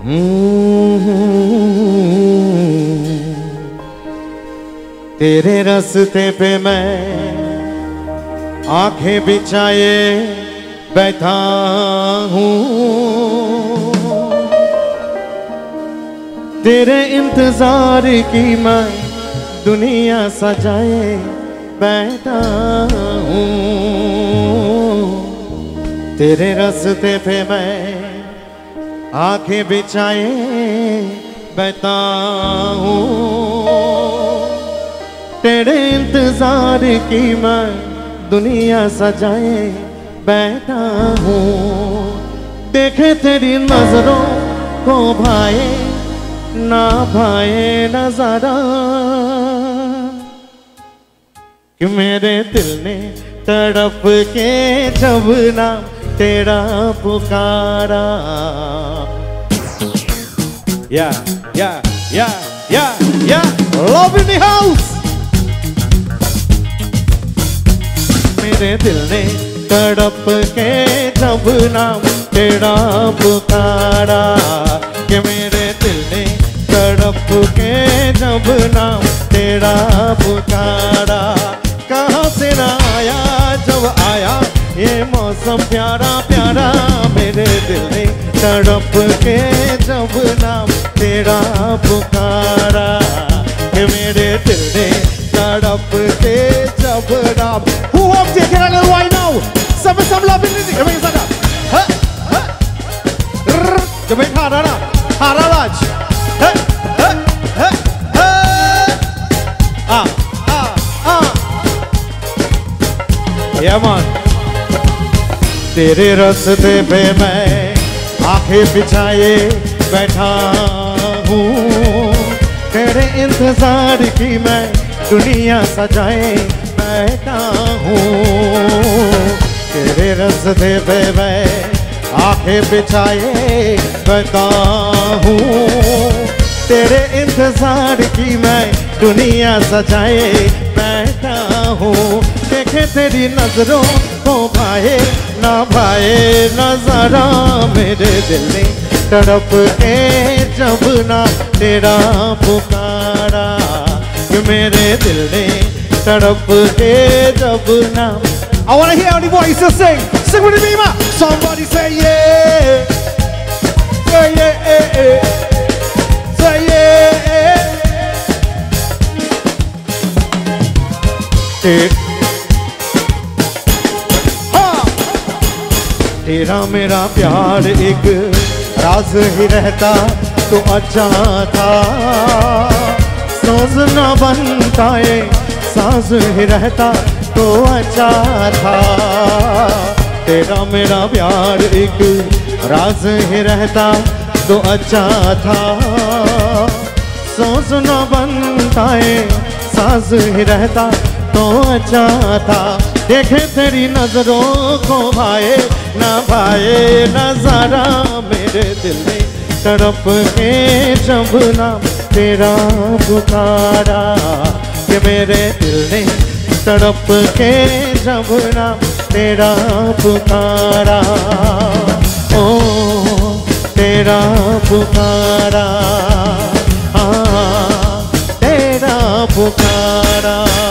तेरे रास्ते पे मैं आंखें बिछाए बैठा हूँ, तेरे इंतजार की मैं दुनिया सजाए बैठा हूँ। तेरे रास्ते पे मैं आंखें बिछाए बैठा हूँ, तेरे इंतजार की मैं दुनिया सजाए बैठा हूँ। देखे तेरी नजरों को भाए ना भाए नजारा, कि मेरे दिल ने तड़प के जब ना तेरा पुकारा। Yeah, yeah, yeah, yeah, yeah. Love in the house. मेरे दिल ने तड़प के जब नाम तेरा पुकारा, कि मेरे दिल ने तड़प के जब नाम तेरा पुकारा। कहाँ से ना आया जब आया ये मौसम प्यारा प्यारा, मेरे दिल ने तड़प के जब नाम तेरा पुकारा, कि मेरे दिल ने तड़प के जब नाम। Who wants it? Get a little right now. Some love in music. Come on, come on, Harara, Hararaj. Yeah, man. तेरे रास्ते पे मैं आंखें बिछाए बैठा हूँ, तेरे इंतजार की मैं दुनिया सजाए बैठा हूँ। तेरे रास्ते पे मैं आंखें बिछाए बैठा हूँ, तेरे इंतजार की मैं दुनिया सजाए बैठा हूँ। देखे तेरी नजरों को भाए ना भाए नजरा, मेरे दिल ने तड़प के जब ना तेरा पुकारा, कि मेरे दिल ने तड़प के जब ना। I wanna hear the voices sing. Sing with me, ma. Somebody say yeah, say yeah, say yeah. तेरा मेरा प्यार एक राज ही रहता तो अच्छा था, सोच न बनता है सांस ही रहता तो अच्छा था। तेरा मेरा प्यार एक राज ही रहता तो अच्छा था, सोच न बनता है सांस ही रहता तो अच्छा था। देखे तेरी नजरों को भाए ना भाए नजारा, मेरे दिल ने तड़प के जब नाम तेरा पुकारा, कि मेरे दिल ने तड़प के जब नाम तेरा पुकारा। ओ तेरा पुकारा, तेरा पुकारा।